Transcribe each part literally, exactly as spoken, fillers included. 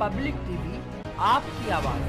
Public TV, आपकी आवाज।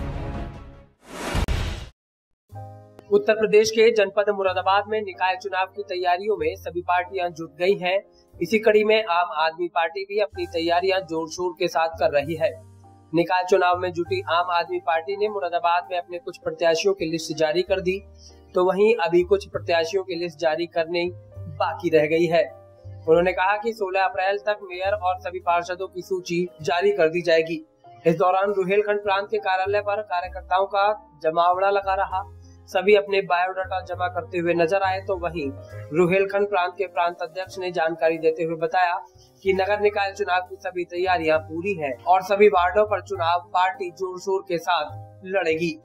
उत्तर प्रदेश के जनपद मुरादाबाद में निकाय चुनाव की तैयारियों में सभी पार्टियां जुट गई हैं। इसी कड़ी में आम आदमी पार्टी भी अपनी तैयारियां जोर शोर के साथ कर रही है। निकाय चुनाव में जुटी आम आदमी पार्टी ने मुरादाबाद में अपने कुछ प्रत्याशियों की लिस्ट जारी कर दी, तो वहीं अभी कुछ प्रत्याशियों की लिस्ट जारी करने बाकी रह गई है। उन्होंने कहा कि सोलह अप्रैल तक मेयर और सभी पार्षदों की सूची जारी कर दी जाएगी। इस दौरान रुहेलखंड प्रांत के कार्यालय पर कार्यकर्ताओं का जमावड़ा लगा रहा। सभी अपने बायोडाटा जमा करते हुए नजर आए, तो वहीं रुहेलखंड प्रांत के प्रांत अध्यक्ष ने जानकारी देते हुए बताया कि नगर निकाय चुनाव की सभी तैयारियां पूरी हैं और सभी वार्डों पर चुनाव पार्टी जोर शोर के साथ लड़ेगी।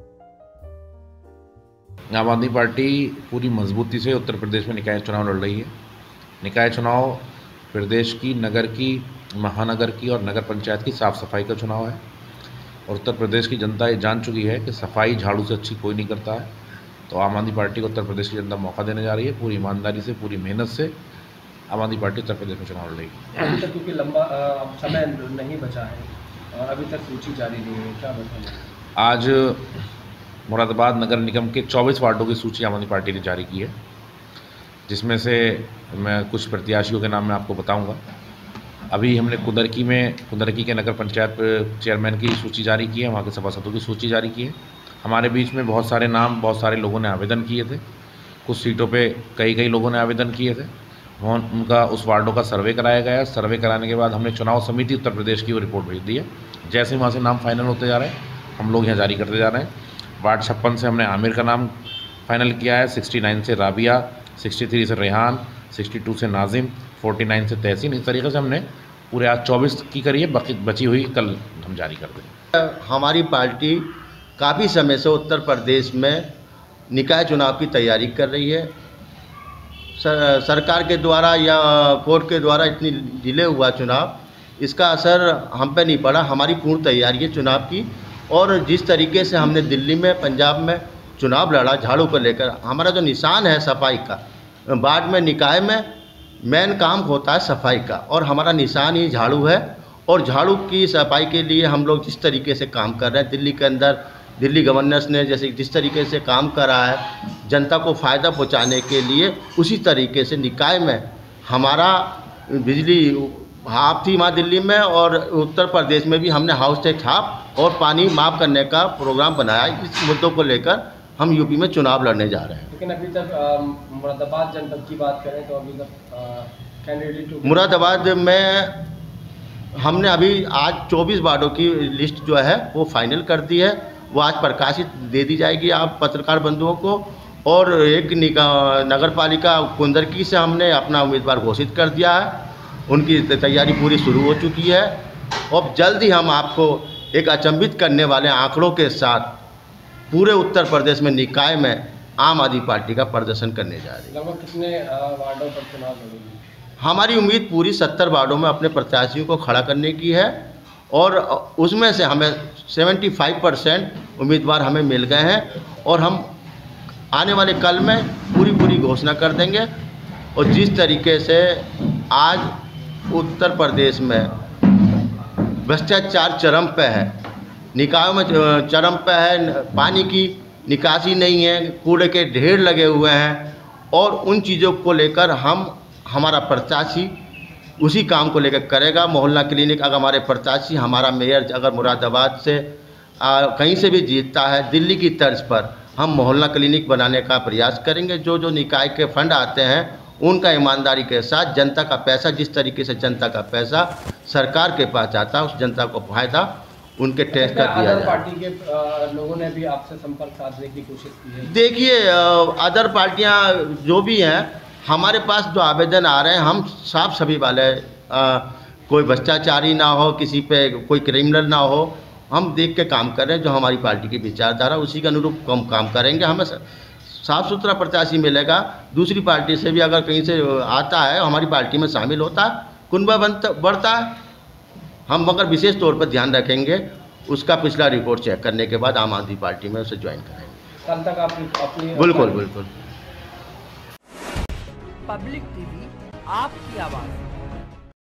आम आदमी पार्टी पूरी मजबूती से उत्तर प्रदेश में निकाय चुनाव लड़ रही है। निकाय चुनाव प्रदेश की, नगर की, महानगर की और नगर पंचायत की साफ सफाई का चुनाव है और उत्तर प्रदेश की जनता ये जान चुकी है कि सफाई झाड़ू से अच्छी कोई नहीं करता है। तो आम आदमी पार्टी को उत्तर प्रदेश की जनता मौका देने जा रही है। पूरी ईमानदारी से, पूरी मेहनत से आम आदमी पार्टी उत्तर प्रदेश में चुनाव लड़ रही है। अभी तक क्योंकि लंबा समय नहीं बचा है और अभी तक सूची जारी नहीं है, क्या बताएं? आज मुरादाबाद नगर निगम के चौबीस वार्डों की सूची आम आदमी पार्टी ने जारी की है, जिसमें से मैं कुछ प्रत्याशियों के नाम मैं आपको बताऊंगा। अभी हमने कुदरकी में कुदरकी के नगर पंचायत चेयरमैन की सूची जारी की है, वहाँ के सभासदों की सूची जारी की है। हमारे बीच में बहुत सारे नाम, बहुत सारे लोगों ने आवेदन किए थे। कुछ सीटों पे कई कई लोगों ने आवेदन किए थे। उनका उस वार्डों का सर्वे कराया गया। सर्वे कराने के बाद हमने चुनाव समिति उत्तर प्रदेश की वो रिपोर्ट भेज दी है। जैसे वहाँ से नाम फाइनल होते जा रहे हैं, हम लोग यहाँ जारी करते जा रहे हैं। वार्ड छप्पन से हमने आमिर का नाम फाइनल किया है, सिक्सटी नाइन से राबिया, सिक्सटी थ्री से रेहान, सिक्सटी टू से नाजिम, फोर्टी नाइन से तहसीन। इस तरीके से हमने पूरे आज चौबीस की करी है, बाकी बची हुई कल हम जारी कर देंगे। हमारी पार्टी काफ़ी समय से उत्तर प्रदेश में निकाय चुनाव की तैयारी कर रही है। सर, सरकार के द्वारा या कोर्ट के द्वारा इतनी डिले हुआ चुनाव, इसका असर हम पे नहीं पड़ा। हमारी पूर्ण तैयारी है चुनाव की। और जिस तरीके से हमने दिल्ली में, पंजाब में चुनाव लड़ा झाड़ू को लेकर, हमारा जो निशान है सफाई का, वार्ड में, निकाय में मेन काम होता है सफाई का और हमारा निशान ही झाड़ू है। और झाड़ू की सफाई के लिए हम लोग जिस तरीके से काम कर रहे हैं, दिल्ली के अंदर दिल्ली गवर्नेंस ने जैसे जिस तरीके से काम करा है जनता को फ़ायदा पहुंचाने के लिए, उसी तरीके से निकाय में हमारा बिजली हाफ थी वहाँ दिल्ली में, और उत्तर प्रदेश में भी हमने हाउस टैक्स हाफ और पानी माफ़ करने का प्रोग्राम बनाया। इस मुद्दों को लेकर हम यूपी में चुनाव लड़ने जा रहे हैं। लेकिन अभी तक मुरादाबाद जनपद की बात करें तो अभी तक कैंडिडेट मुरादाबाद में हमने अभी आज चौबीस वार्डों की लिस्ट जो है वो फाइनल कर दी है। वो आज प्रकाशित दे दी जाएगी आप पत्रकार बंधुओं को। और एक नगर पालिका कुंदरकी से हमने अपना उम्मीदवार घोषित कर दिया है। उनकी तैयारी पूरी शुरू हो चुकी है और जल्द ही हम आपको एक अचंभित करने वाले आंकड़ों के साथ पूरे उत्तर प्रदेश में निकाय में आम आदमी पार्टी का प्रदर्शन करने जा रही है। लगभग कितने वार्डों पर चुनाव लड़ेगी? हमारी उम्मीद पूरी सत्तर वार्डों में अपने प्रत्याशियों को खड़ा करने की है और उसमें से हमें पचहत्तर परसेंट उम्मीदवार हमें मिल गए हैं और हम आने वाले कल में पूरी पूरी घोषणा कर देंगे। और जिस तरीके से आज उत्तर प्रदेश में भ्रष्टाचार चरम पे है, निकायों में चरम पे है, पानी की निकासी नहीं है, कूड़े के ढेर लगे हुए हैं, और उन चीज़ों को लेकर हम हमारा प्रत्याशी उसी काम को लेकर करेगा। मोहल्ला क्लिनिक, अगर हमारे प्रत्याशी, हमारा मेयर अगर मुरादाबाद से आ, कहीं से भी जीतता है, दिल्ली की तर्ज पर हम मोहल्ला क्लिनिक बनाने का प्रयास करेंगे। जो जो निकाय के फंड आते हैं उनका ईमानदारी के साथ जनता का पैसा, जिस तरीके से जनता का पैसा सरकार के पास जाता है, उस जनता को फायदा उनके टैक्स का दिया जाए। पार्टी के लोगों ने भी आपसे संपर्क साधने की कोशिश की है? देखिए, अदर पार्टियां जो भी हैं, हमारे पास जो आवेदन आ रहे हैं, हम साफ सभी वाले, आ, कोई भ्रष्टाचारी ना हो, किसी पे कोई क्रिमिनल ना हो, हम देख के काम कर रहे हैं। जो हमारी पार्टी की विचारधारा उसी के अनुरूप हम काम करेंगे। हमें साफ सुथरा प्रत्याशी मिलेगा। दूसरी पार्टी से भी अगर कहीं से आता है, हमारी पार्टी में शामिल होता है, कुनबा बनता बढ़ता है, हम मगर विशेष तौर पर ध्यान रखेंगे। उसका पिछला रिपोर्ट चेक करने के बाद आम आदमी पार्टी में उसे ज्वाइन करेंगे। कल तक आप अपनी बिल्कुल बिल्कुल पब्लिक टीवी, आपकी आवाज़।